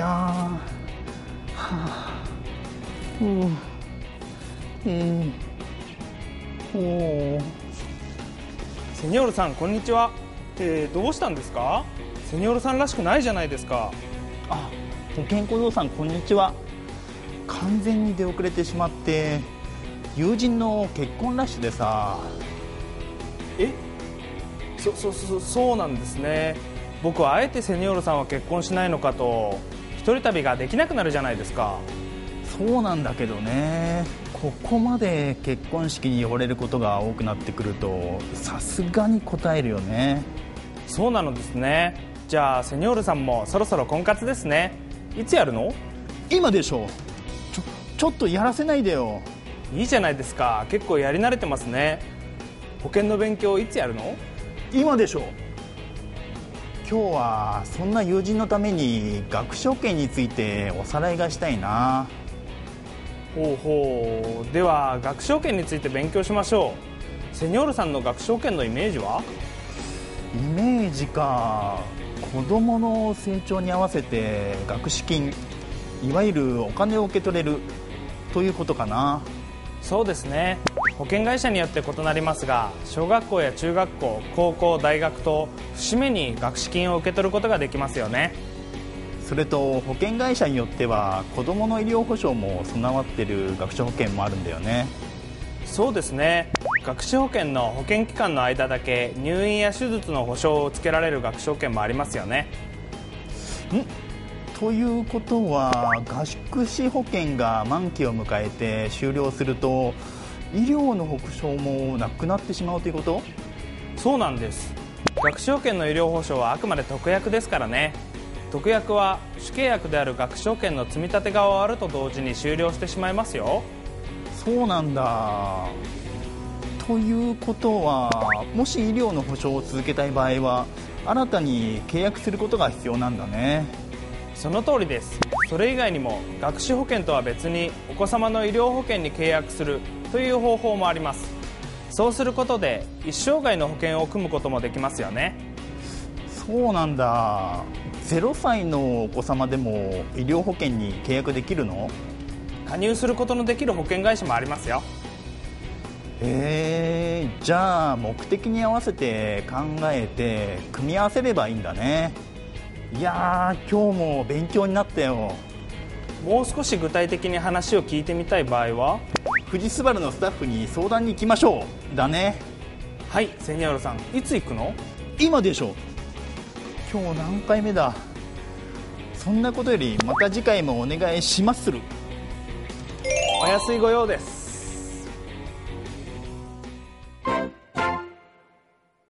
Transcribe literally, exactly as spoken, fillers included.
やー、はあ、うん、えー、おー。 セニョールさん、こんにちは。えー、どうしたんですか？セニョールさんらしくないじゃないですか。 あ、保健小僧さん、こんにちは。完全に出遅れてしまって、友人の結婚ラッシュでさ。 え、そ、そ、そ、そうなんですね。僕はあえてセニョールさんは結婚しないのかと。一人旅ができなくなるじゃないですか。 そうなんだけどね、ここまで結婚式に呼ばれることが多くなってくるとさすがに答えるよね。 そうなのですね。じゃあセニョールさんもそろそろ婚活ですね。いつやるの？ 今でしょ。ちょ、ちょっとやらせないでよ。 いいじゃないですか。結構やり慣れてますね。保険の勉強いつやるの？ 今でしょ。今日はそんな友人のために学資保険についておさらいがしたいな。 ほうほう。では学資保険について勉強しましょう。セニョールさんの学資保険のイメージは？ イメージか。子供の成長に合わせて学資金、いわゆるお金を受け取れるということかな。 そうですね。保険会社によって異なりますが、小学校や中学校、高校、大学と節目に学資金を受け取ることができますよね。 それと保険会社によっては子どもの医療保障も備わっている学資保険もあるんだよね。 そうですね。学資保険の保険期間の間だけ入院や手術の保証をつけられる学資保険もありますよね。 んということは学資保険が満期を迎えて終了すると医療の保証もなくなってしまうということ？ そうなんです。学資保険の医療保証はあくまで特約ですからね。特約は主契約である学資保険の積み立てが終わると同時に終了してしまいますよ。 そうなんだ。ということはもし医療の保証を続けたい場合は新たに契約することが必要なんだね。 その通りです。それ以外にも学資保険とは別にお子様の医療保険に契約するという方法もあります。そうすることで一生涯の保険を組むこともできますよね。 そうなんだ。ゼロさいのお子様でも医療保険に契約できるの？ 加入することのできる保険会社もありますよ。 へえ、じゃあ目的に合わせて考えて組み合わせればいいんだね。いやー、今日も勉強になったよ。 もう少し具体的に話を聞いてみたい場合は富士スバルのスタッフに相談に行きましょう。だね。 はい、セニョールさん、いつ行くの？ 今でしょ。今日何回目だ。そんなことよりまた次回もお願いしまする。 お安いご用です。